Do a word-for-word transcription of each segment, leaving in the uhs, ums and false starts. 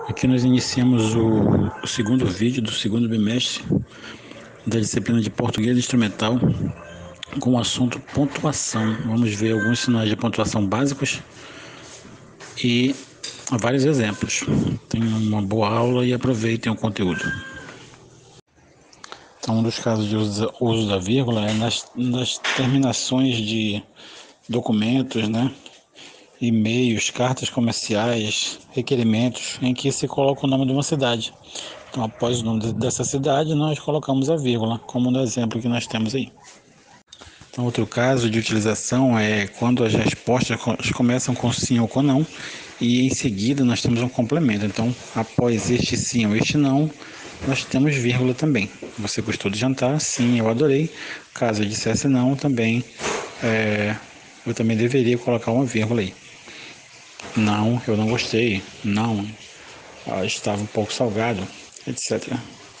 Aqui nós iniciamos o, o segundo vídeo do segundo bimestre da disciplina de português instrumental com o assunto pontuação. Vamos ver alguns sinais de pontuação básicos e vários exemplos. Tenham uma boa aula e aproveitem o conteúdo. Então, um dos casos de uso, uso da vírgula é nas, nas terminações de documentos, né? E-mails, cartas comerciais, requerimentos, em que se coloca o nome de uma cidade. Então, após o nome dessa cidade, nós colocamos a vírgula, como no exemplo que nós temos aí. Então, outro caso de utilização é quando as respostas começam com sim ou com não, e em seguida nós temos um complemento. Então, após este sim ou este não, nós temos vírgula também. Você gostou do jantar? Sim, eu adorei. Caso eu dissesse não, também, é, eu também deveria colocar uma vírgula aí. Não, eu não gostei. Não, ah, estava um pouco salgado, etcétera.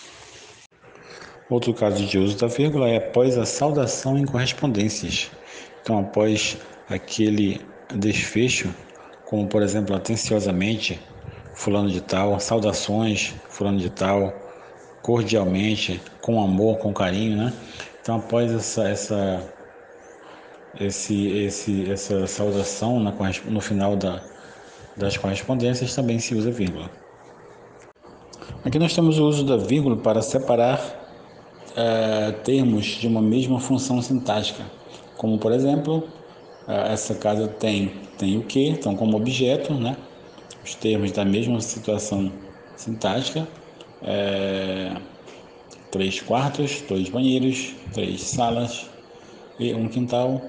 Outro caso de uso da vírgula é após a saudação em correspondências. Então, após aquele desfecho, como por exemplo, atenciosamente, fulano de tal, saudações, fulano de tal, cordialmente, com amor, com carinho, né? Então, após essa, essa, esse, esse, essa saudação na, no final da, das correspondências, também se usa vírgula. Aqui nós temos o uso da vírgula para separar Uh, termos de uma mesma função sintática, como por exemplo, uh, essa casa tem, tem o que, então como objeto, né? Os termos da mesma situação sintática, é, três quartos, dois banheiros, três salas e um quintal.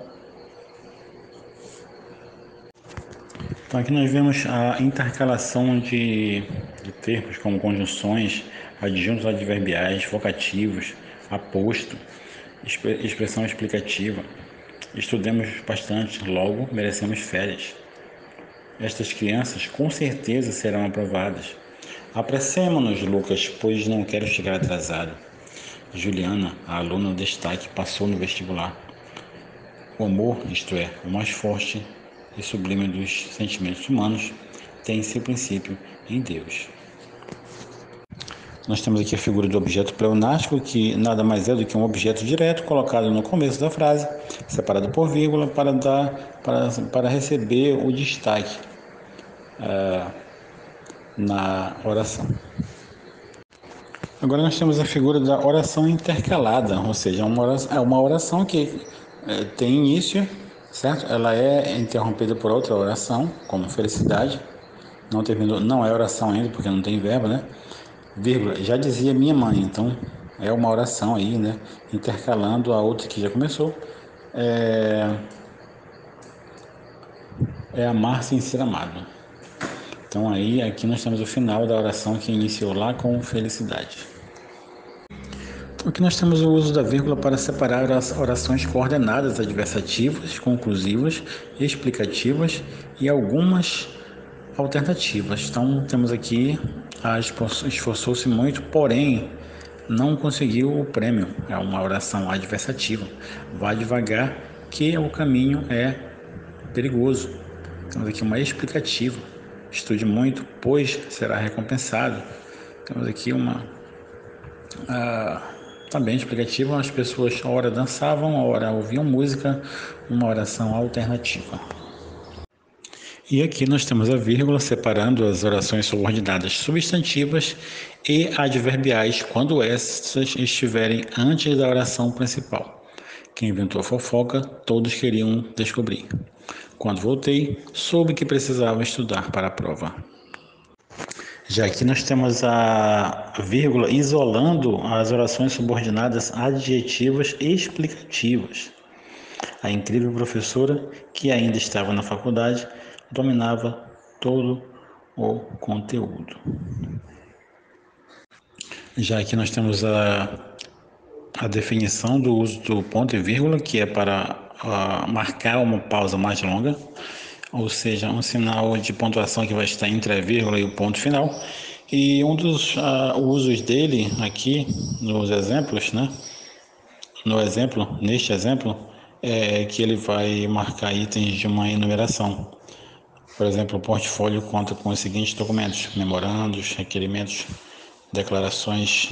Então aqui nós vemos a intercalação de, de termos como conjunções, adjuntos adverbiais, vocativos, aposto, expressão explicativa. Estudemos bastante, logo merecemos férias. Estas crianças com certeza serão aprovadas. Apressemo-nos, Lucas, pois não quero chegar atrasado. Juliana, a aluna destaque, passou no vestibular. O amor, isto é, o mais forte e sublime dos sentimentos humanos, tem seu princípio em Deus. Nós temos aqui a figura do objeto pleonástico, que nada mais é do que um objeto direto colocado no começo da frase, separado por vírgula, para, dar, para, para receber o destaque uh, na oração. Agora nós temos a figura da oração intercalada, ou seja, uma oração, é uma oração que é, tem início, certo? Ela é interrompida por outra oração, como felicidade. Não terminou, não é oração ainda, porque não tem verbo, né? Vírgula, já dizia minha mãe, então é uma oração aí, né? Intercalando a outra que já começou. É, é amar sem ser amado. Então aí, aqui nós temos o final da oração que iniciou lá com felicidade. Então aqui nós temos o uso da vírgula para separar as orações coordenadas adversativas, conclusivas, explicativas e algumas alternativas. Então temos aqui a esforçou-se muito, porém não conseguiu o prêmio. É uma oração adversativa. Vá devagar que o caminho é perigoso. Temos aqui uma explicativa. Estude muito, pois será recompensado. Temos aqui uma ah, também explicativa. As pessoas ora dançavam, ora ouviam música, uma oração alternativa. E aqui nós temos a vírgula separando as orações subordinadas substantivas e adverbiais quando estas estiverem antes da oração principal. Quem inventou a fofoca, todos queriam descobrir. Quando voltei, soube que precisava estudar para a prova. Já aqui nós temos a vírgula isolando as orações subordinadas adjetivas e explicativas. A incrível professora, que ainda estava na faculdade, dominava todo o conteúdo. Já aqui nós temos a, a definição do uso do ponto e vírgula, que é para uh, marcar uma pausa mais longa, ou seja, um sinal de pontuação que vai estar entre a vírgula e o ponto final. E um dos uh, usos dele aqui nos exemplos, né? No exemplo, neste exemplo, é que ele vai marcar itens de uma enumeração. Por exemplo, o portfólio conta com os seguintes documentos: memorandos, requerimentos, declarações,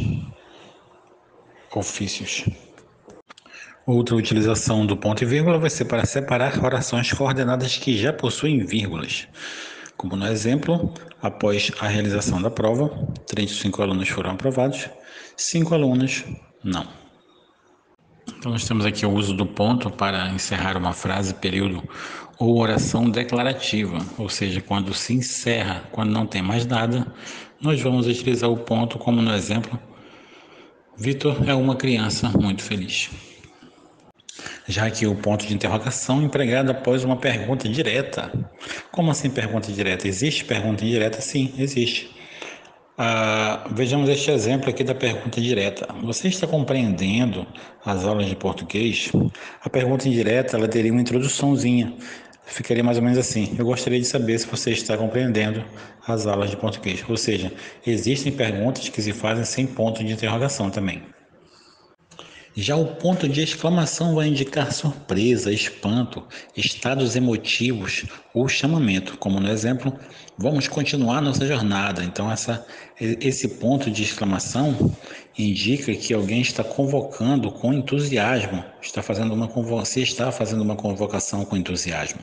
ofícios. Outra utilização do ponto e vírgula vai ser para separar orações coordenadas que já possuem vírgulas. Como no exemplo, após a realização da prova, trinta e cinco alunos foram aprovados, cinco alunos não. Então nós temos aqui o uso do ponto para encerrar uma frase, período ou oração declarativa, ou seja, quando se encerra, quando não tem mais nada, nós vamos utilizar o ponto, como no exemplo: Vitor é uma criança muito feliz. Já que o ponto de interrogação é empregado após uma pergunta direta. Como assim pergunta direta? Existe pergunta indireta? Sim, existe. Ah, vejamos este exemplo aqui da pergunta direta. Você está compreendendo as aulas de português? A pergunta indireta, ela teria uma introduçãozinha. Ficaria mais ou menos assim: eu gostaria de saber se você está compreendendo as aulas de português. Ou seja, existem perguntas que se fazem sem ponto de interrogação também. Já o ponto de exclamação vai indicar surpresa, espanto, estados emotivos ou chamamento, como no exemplo: vamos continuar nossa jornada. Então essa, esse ponto de exclamação indica que alguém está convocando com entusiasmo, está fazendo uma se está fazendo uma convocação com entusiasmo.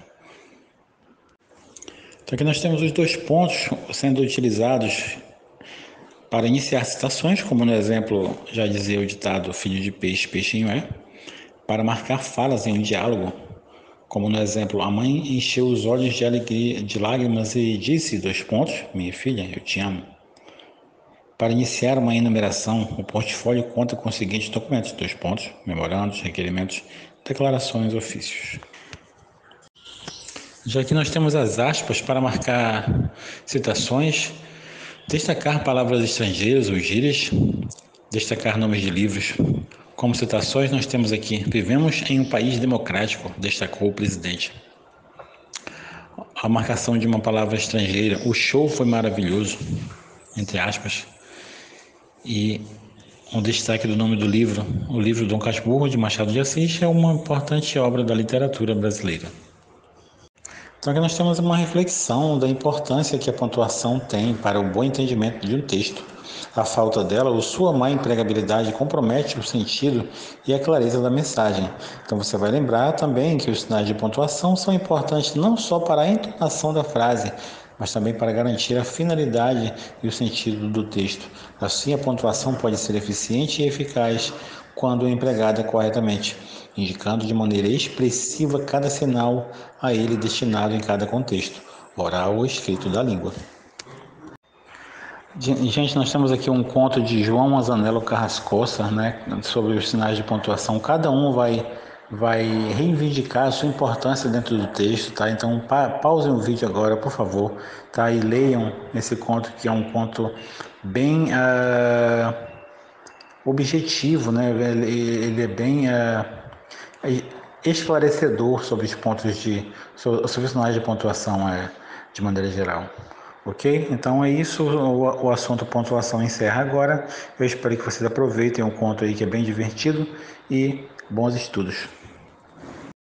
Então aqui nós temos os dois pontos sendo utilizados para iniciar citações, como no exemplo já dizia o ditado: filho de peixe, peixinho é. Para marcar falas em um diálogo, como no exemplo: a mãe encheu os olhos de alegria, de lágrimas e disse: dois pontos, minha filha, eu te amo. Para iniciar uma enumeração, o portfólio conta com os seguintes documentos: dois pontos, memorandos, requerimentos, declarações, ofícios. Já que nós temos as aspas para marcar citações, destacar palavras estrangeiras ou gírias, destacar nomes de livros. Como citações, nós temos aqui: vivemos em um país democrático, destacou o presidente. A marcação de uma palavra estrangeira: o show foi maravilhoso, entre aspas. E o destaque do nome do livro: o livro Dom Casmurro, de Machado de Assis, é uma importante obra da literatura brasileira. Então aqui nós temos uma reflexão da importância que a pontuação tem para o bom entendimento de um texto. A falta dela ou sua má empregabilidade compromete o sentido e a clareza da mensagem. Então você vai lembrar também que os sinais de pontuação são importantes não só para a entonação da frase, mas também para garantir a finalidade e o sentido do texto. Assim, a pontuação pode ser eficiente e eficaz quando empregada corretamente, indicando de maneira expressiva cada sinal a ele destinado em cada contexto, oral ou escrito da língua. Gente, nós temos aqui um conto de João Manzanello Carrascosa, né, sobre os sinais de pontuação. Cada um vai, vai reivindicar a sua importância dentro do texto, tá? Então, pa pausem o vídeo agora, por favor, tá? E leiam esse conto, que é um conto bem uh, objetivo, né? Ele, ele é bem uh, esclarecedor sobre os pontos de, sobre, sobre os sinais de pontuação uh, de maneira geral. Ok? Então é isso, o, o assunto pontuação encerra agora. Eu espero que vocês aproveitem o conto aí, que é bem divertido, e bons estudos.